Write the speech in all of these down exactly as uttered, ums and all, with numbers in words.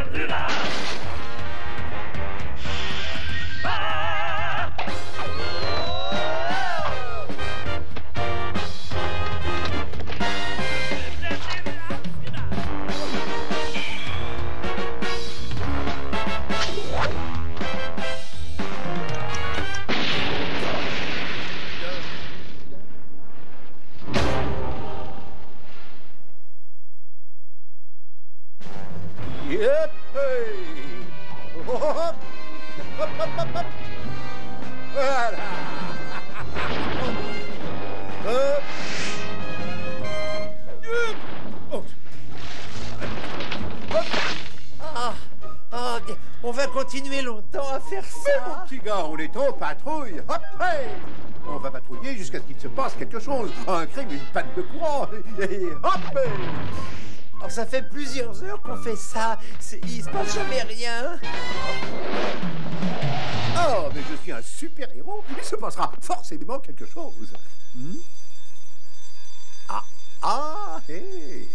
On va continuer longtemps à faire ça. Mais mon petit gars, on est en patrouille. Hop, hey, on va patrouiller jusqu'à ce qu'il se passe quelque chose. Un crime, une panne de courant. Et hop, hey. Alors ça fait plusieurs heures qu'on fait ça. Il se passe jamais rien. Oh, mais je suis un super-héros. Il se passera forcément quelque chose. Hmm? Ah, ah, hé. Hey.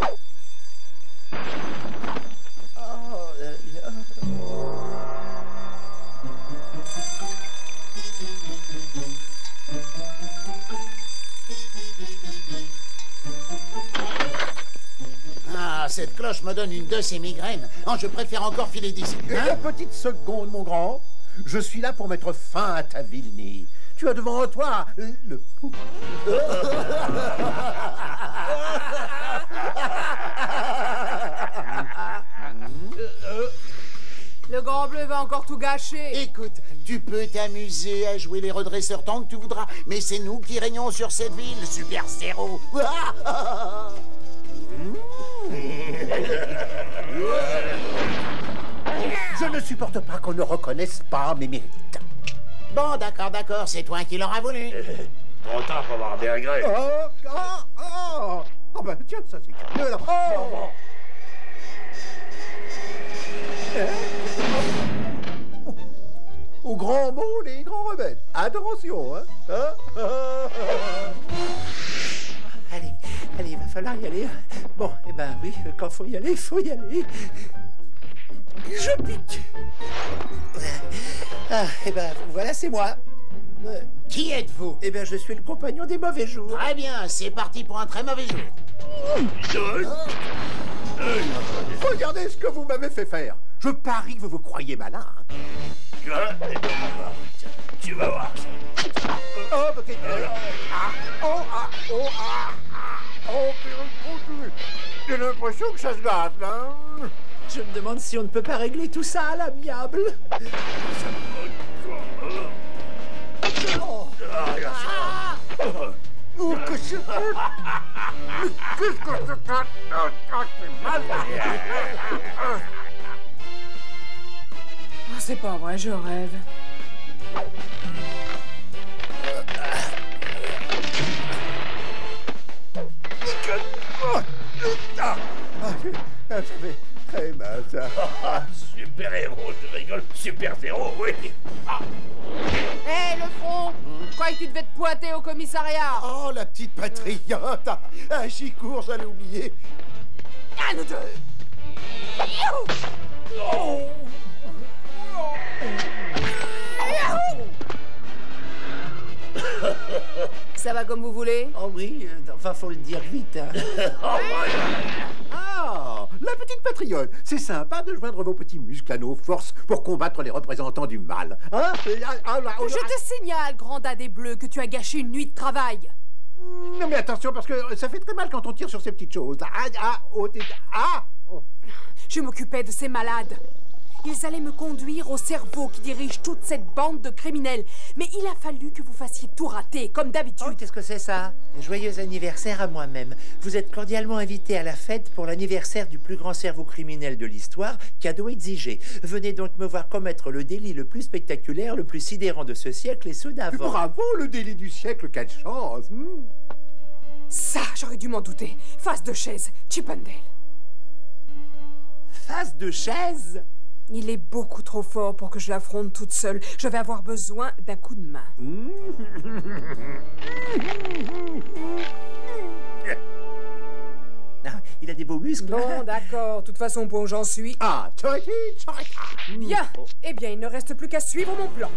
Oh là là. Ah, cette cloche me donne une de ces migraines. Oh, je préfère encore filer d'ici. Hein? Une petite seconde, mon grand. Je suis là pour mettre fin à ta vilenie. Tu as devant toi le pouls. Le grand bleu va encore tout gâcher. Écoute, tu peux t'amuser à jouer les redresseurs tant que tu voudras, mais c'est nous qui régnons sur cette ville, Super Zéro. Je ne supporte pas qu'on ne reconnaisse pas mes mérites. Bon, d'accord, d'accord, c'est toi qui l'auras voulu. Trop tard pour avoir des regrets. Oh, oh, oh. Oh, ben tiens, ça c'est curieux, là. Oh. Au grand mot, les grands remèdes. Attention, hein, hein. Allez, allez, il va falloir y aller. Bon, eh ben oui, quand faut y aller, il faut y aller. Je pique. Ah, eh ben, voilà, c'est moi. Euh, qui êtes-vous? Eh ben, je suis le compagnon des mauvais jours. Très bien, c'est parti pour un très mauvais jour. Regardez ce que vous m'avez fait faire. Je parie que vous vous croyez malin. Tu vas voir. Tu vas voir. Oh, ok. Ah, oh, ah, oh, ah, ah, oh, j'ai l'impression que ça se gâte, là. Je me demande si on ne peut pas régler tout ça à l'amiable. Oh. Oh, que c'est... Qu'est-ce que c'est que... Oh, c'est mal. Oh, c'est pas vrai, je rêve. Ah, ça fait très mal, ça. Ah, super-héros, je rigole. Super-héros, oui. Ah. Hé, hey, le front, je croyais que tu devais te pointer au commissariat. Oh, la petite patriote. Ah, j'y cours, j'allais oublier. Un ou deux. Oh. Ça va comme vous voulez? Oh oui, euh, enfin, faut le dire vite. Hein. Ah, la petite patriote. C'est sympa de joindre vos petits muscles à nos forces pour combattre les représentants du mal. Hein? Je te signale, grand dad des bleus, que tu as gâché une nuit de travail. Non, mais attention, parce que ça fait très mal quand on tire sur ces petites choses. Ah, ah, oh, ah oh. Je m'occupais de ces malades. Ils allaient me conduire au cerveau qui dirige toute cette bande de criminels. Mais il a fallu que vous fassiez tout rater, comme d'habitude. Oh, qu'est-ce que c'est ça? Joyeux anniversaire à moi-même. Vous êtes cordialement invité à la fête pour l'anniversaire du plus grand cerveau criminel de l'histoire, cadeau exigé. Venez donc me voir commettre le délit le plus spectaculaire, le plus sidérant de ce siècle et ceux d'avant. Bravo, le délit du siècle, quelle chance. hmm. Ça, j'aurais dû m'en douter. Face de chaise, Chippendale. Face de chaise? Il est beaucoup trop fort pour que je l'affronte toute seule. Je vais avoir besoin d'un coup de main. Non, Il a des beaux muscles. Bon, d'accord. De toute façon, bon, j'en suis. Ah, Toriki, Torika. Bien. Eh bien, il ne reste plus qu'à suivre mon plan.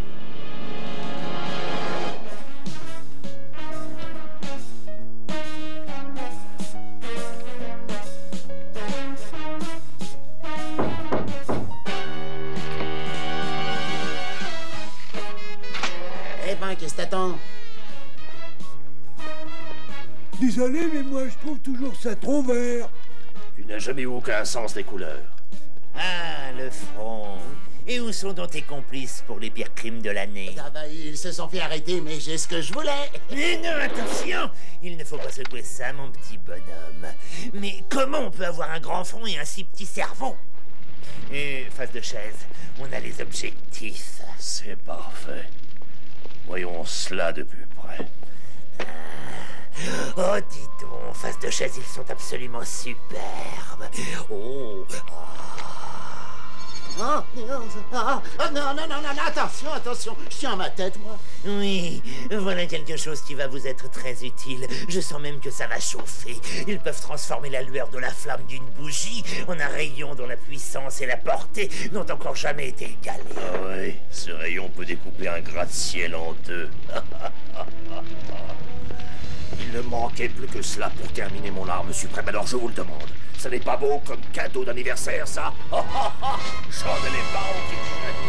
Eh ben, qu'est-ce que t'attends? Désolé, mais moi je trouve toujours ça trop vert. Tu n'as jamais eu aucun sens des couleurs. Ah, le front. Et où sont donc tes complices pour les pires crimes de l'année? Ah bah, ils se sont fait arrêter, mais j'ai ce que je voulais. Mais non, attention! Il ne faut pas secouer ça, mon petit bonhomme. Mais comment on peut avoir un grand front et un si petit cerveau? Et face de chaise, on a les objectifs. C'est parfait. Voyons cela de plus près. Oh, dis donc, face de chaise, ils sont absolument superbes. Oh, Ah, ah, ah, non, non, non, non, attention, attention, je tiens ma tête, moi. oui, voilà quelque chose qui va vous être très utile. Je sens même que ça va chauffer. Ils peuvent transformer la lueur de la flamme d'une bougie en un rayon dont la puissance et la portée n'ont encore jamais été égalées. Ah oui, ce rayon peut découper un gratte-ciel en deux. Il ne manquait plus que cela pour terminer mon arme suprême, alors je vous le demande. Ça n'est pas beau comme cadeau d'anniversaire, ça? J'en ai les parents qui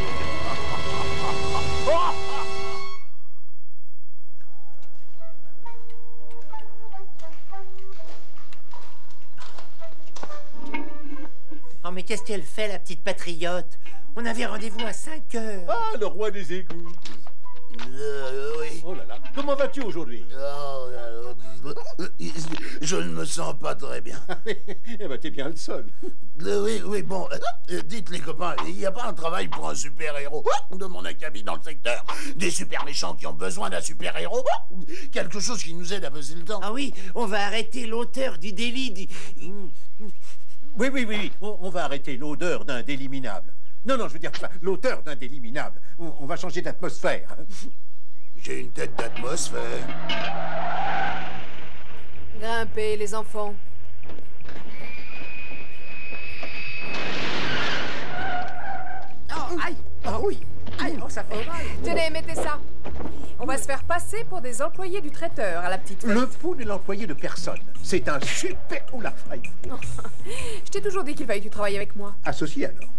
Oh, mais qu'est-ce qu'elle fait, la petite patriote? On avait rendez-vous à cinq heures. Ah, le roi des égouts. Euh, oui. Oh là là, comment vas-tu aujourd'hui? Oh, euh, je ne me sens pas très bien. Eh ben, t'es bien le seul. Euh, oui, oui, bon, euh, dites les copains, il n'y a pas un travail pour un super-héros de mon acabit dans le secteur? Des super méchants qui ont besoin d'un super-héros? Quelque chose qui nous aide à passer le temps? Ah oui, on va arrêter l'auteur du délit. Du... Oui, oui, oui, oui. On, on va arrêter l'odeur d'un délit minable. Non, non, je veux dire, enfin, l'auteur d'un délit minable. On, on va changer d'atmosphère. J'ai une tête d'atmosphère. Grimpez, les enfants. Oh, aïe! Oh oui! Aïe, oh, ça fait mal! Tenez, mettez ça. On va se faire passer pour des employés du traiteur à la petite fête. Le fou n'est l'employé de personne. C'est un super... Oh la faille. Je t'ai toujours dit qu'il fallait que tu travailles avec moi. Associé alors.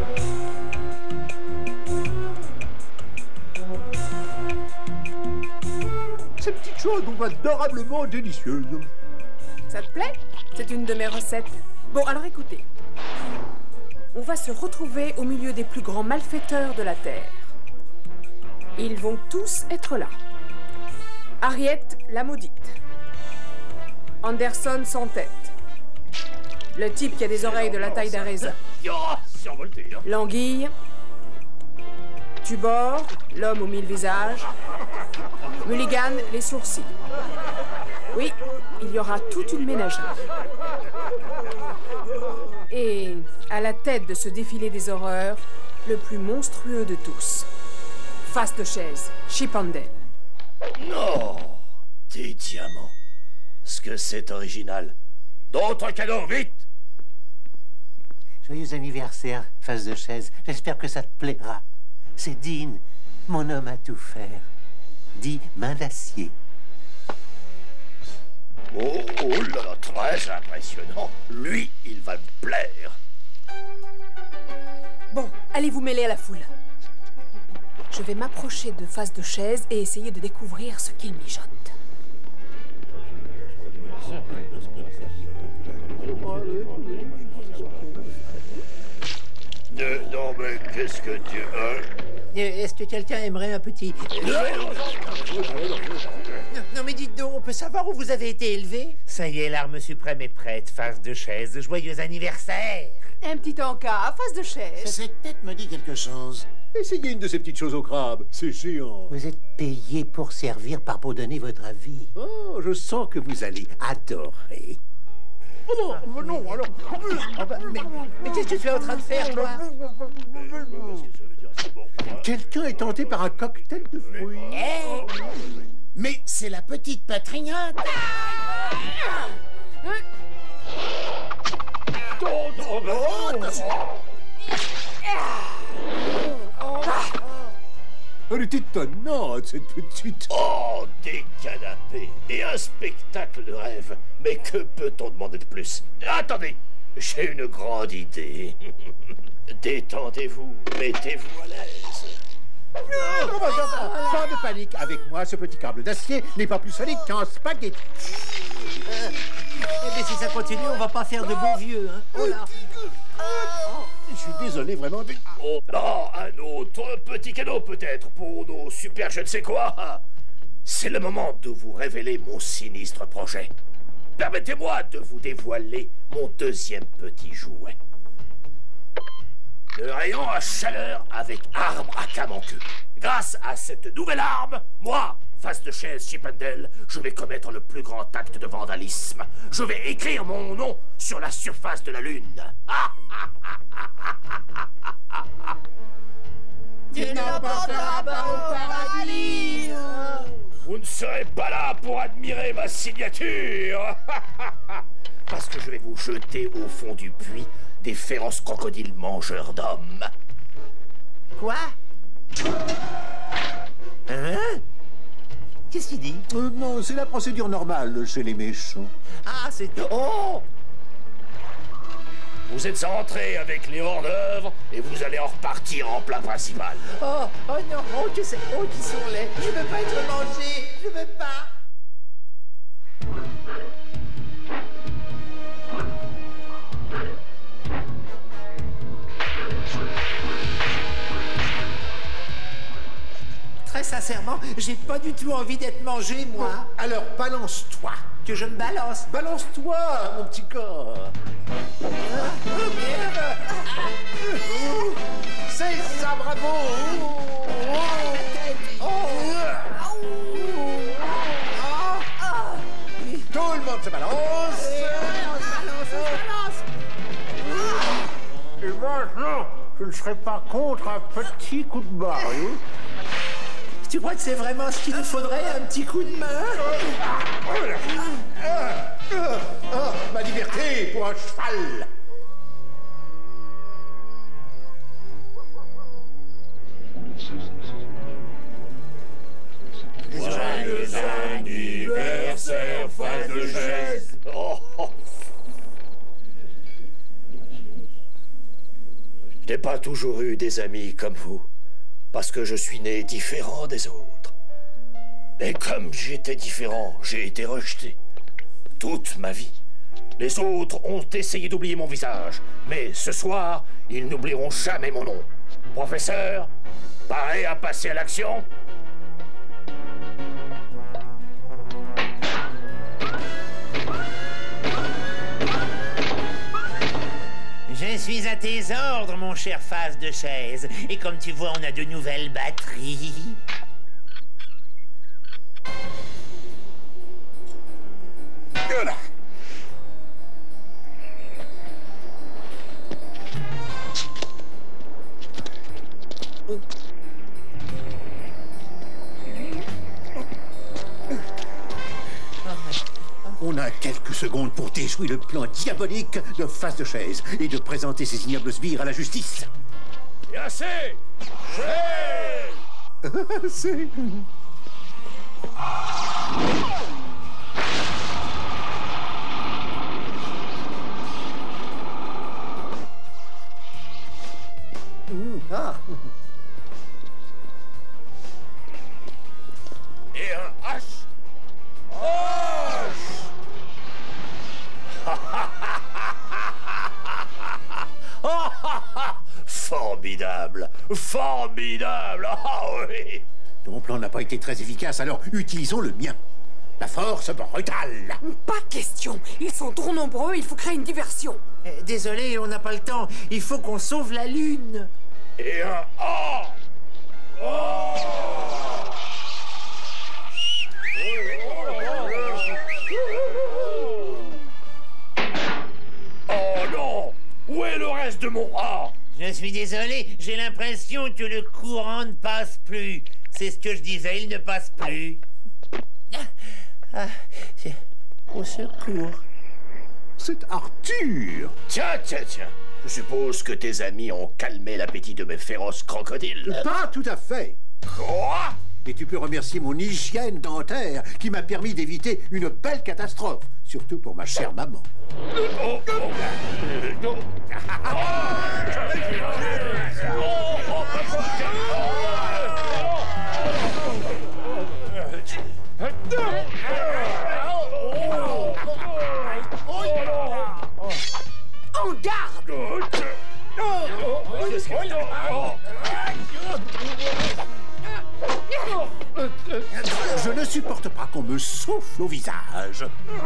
Ces petites choses sont adorablement délicieuses. Ça te plaît? C'est une de mes recettes. Bon, alors écoutez. On va se retrouver au milieu des plus grands malfaiteurs de la Terre. Ils vont tous être là. Harriet, la maudite. Anderson sans tête. Le type qui a des oreilles de la taille d'un raisin. Oh, survolté, hein. L'anguille. Tubor, l'homme aux mille visages. Mulligan, les sourcils. Oui, il y aura toute une ménagerie. Et à la tête de ce défilé des horreurs, le plus monstrueux de tous. Face de chaise, Chipendale. Non! Des diamants. Ce que c'est original. D'autres cadeaux, vite! Joyeux anniversaire, face de chaise. J'espère que ça te plaira. C'est Dean, mon homme à tout faire. Dit main d'acier. Oh, oh là là, très impressionnant. Lui, il va me plaire. Bon, allez vous mêler à la foule. Je vais m'approcher de face de chaise et essayer de découvrir ce qu'il mijote. Euh, non, mais qu'est-ce que tu veux? Est-ce que quelqu'un aimerait un petit... Non, non, mais dites donc, on peut savoir où vous avez été élevé? Ça y est, l'arme suprême est prête, face de chaise. Joyeux anniversaire! Un petit encas, face de chaise. Cette tête me dit quelque chose. Essayez une de ces petites choses au crabe. C'est géant. Vous êtes payé pour servir, par pour donner votre avis. Oh, je sens que vous allez adorer. Oh non, non, alors... Oh, bah, mais mais qu'est-ce que tu es en train de faire, toi? Quelqu'un est tenté par un cocktail de fruits. Eh, mais c'est la petite patriote. Oh, ben, Oh, attention. Elle est étonnante, cette petite. oh, des canapés et un spectacle de rêve. Mais que peut-on demander de plus? Attendez, j'ai une grande idée. Détendez-vous, mettez-vous à l'aise. Non, pas, pas, pas de panique. Avec moi, ce petit câble d'acier n'est pas plus solide qu'un spaghetti. Eh bien, si ça continue, on va pas faire de beaux vieux, hein. Oh là. Je suis désolé, vraiment. Oh, ah, un autre petit cadeau peut-être pour nos super je ne sais quoi. C'est le moment de vous révéler mon sinistre projet. Permettez-moi de vous dévoiler mon deuxième petit jouet. Le rayon à chaleur avec arbre à cam en queue. Grâce à cette nouvelle arme, moi, face de chaise Chipendale, je vais commettre le plus grand acte de vandalisme. Je vais écrire mon nom sur la surface de la Lune. Tu n'emporteras pas au paradis. Vous ne serez pas là pour admirer ma signature. Parce que je vais vous jeter au fond du puits des féroces crocodiles mangeurs d'hommes. Quoi? Hein? Qu'est-ce qu'il dit? Euh, non, c'est la procédure normale chez les méchants. Ah, c'est... Oh! Vous êtes entrés avec les hors-d'œuvre et vous allez en repartir en plat principal. Oh, oh non, oh, que c'est... Oh, qu'ils sont laids. Je veux pas être mangé. Je veux pas. Très sincèrement, j'ai pas du tout envie d'être mangé, moi. Alors, balance-toi. Que je me balance. Balance-toi, mon petit corps. C'est ça, bravo. Tout le monde se balance. Et maintenant, je ne serai pas contre un petit coup de barre. Tu crois que c'est vraiment ce qu'il nous faudrait, un petit coup de main? Ah, ma liberté pour un cheval. Joyeux anniversaire, face de chaise. Oh, oh. Je n'ai pas toujours eu des amis comme vous, parce que je suis né différent des autres. Mais comme j'étais différent, j'ai été rejeté. Toute ma vie. Les autres ont essayé d'oublier mon visage, mais ce soir, ils n'oublieront jamais mon nom. Professeur, paré à passer à l'action? Je suis à tes ordres, mon cher face de chaise. Et comme tu vois, on a de nouvelles batteries. Voilà. On a quelques secondes pour déjouer le plan diabolique de face de chaise et de présenter ces ignobles sbires à la justice. Et assez! C'est... Ah. Et un H. H. Formidable, formidable. Ah oui. Ton plan n'a pas été très efficace, alors utilisons le mien. La force brutale. Pas question. Ils sont trop nombreux, il faut créer une diversion. Euh, Désolé, on n'a pas le temps. Il faut qu'on sauve la Lune. Et un A. Oh. Oh non. Où est le reste de mon A? Je suis désolé, j'ai l'impression que le courant ne passe plus. C'est ce que je disais, il ne passe plus. Ah, c'est- au secours. c'est Arthur. Tiens, tiens, tiens. Je suppose que tes amis ont calmé l'appétit de mes féroces crocodiles. Pas tout à fait. Quoi? Et tu peux remercier mon hygiène dentaire qui m'a permis d'éviter une belle catastrophe. Surtout pour ma chère maman. Oh, oh, oh. En garde! Je ne supporte pas qu'on me souffle au visage.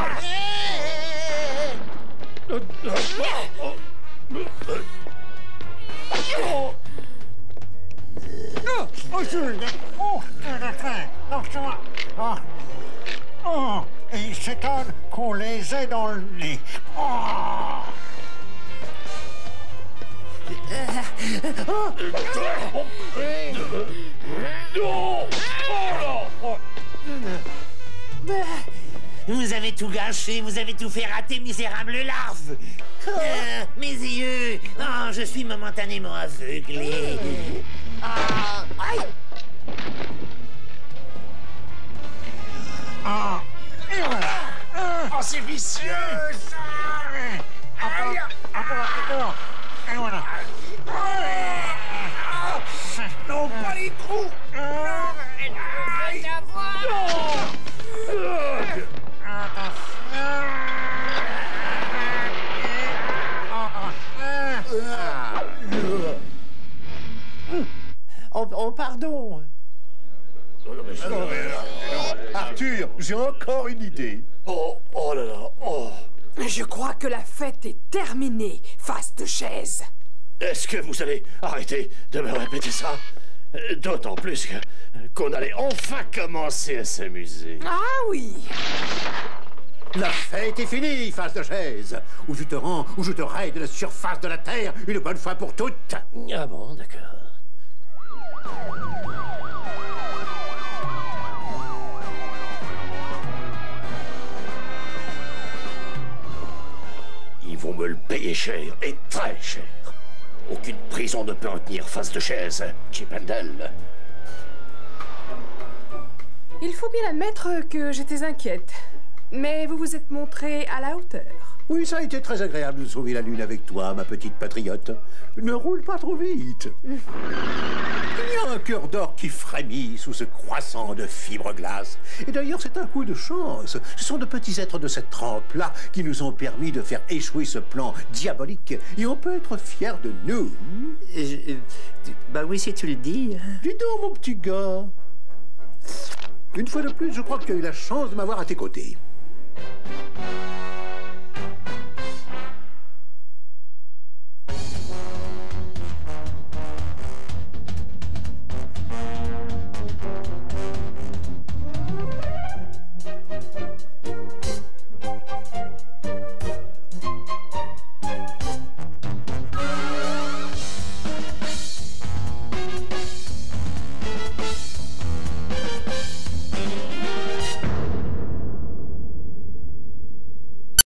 Oh, Jules! Oh, oh, oh, et ils s'étonnent qu'on les ait dans le nez. Oh. Vous avez tout gâché, vous avez tout fait rater, misérable larve. Euh, mes yeux, oh, je suis momentanément aveuglé. Ah, aïe. Ah, et voilà. Oh, c'est vicieux, ça! Aïe! Encore, encore. Et voilà. Non, pas les trous! Aïe! Oh, oh, pardon. Arthur, j'ai encore une idée. Oh, oh là là, oh. Je crois que la fête est terminée, face de chaise. Est-ce que vous allez arrêter de me répéter ça? D'autant plus que qu'on allait enfin commencer à s'amuser. Ah oui! La fête est finie, face de chaise. Ou tu te rends, ou je te raye de la surface de la terre une bonne fois pour toutes. Ah bon, d'accord. Ils vont me le payer cher, et très cher. Aucune prison ne peut en tenir face de chaise, Chip and Dale. Il faut bien admettre que j'étais inquiète. Mais vous vous êtes montré à la hauteur. Oui, ça a été très agréable de sauver la lune avec toi, ma petite patriote. Ne roule pas trop vite. Il y a un cœur d'or qui frémit sous ce croissant de fibre-glace. Et d'ailleurs, c'est un coup de chance. Ce sont de petits êtres de cette trempe-là qui nous ont permis de faire échouer ce plan diabolique. Et on peut être fier de nous. Je- euh, bah oui, si tu le dis. Dis donc, mon petit gars. Une fois de plus, je crois que tu as eu la chance de m'avoir à tes côtés.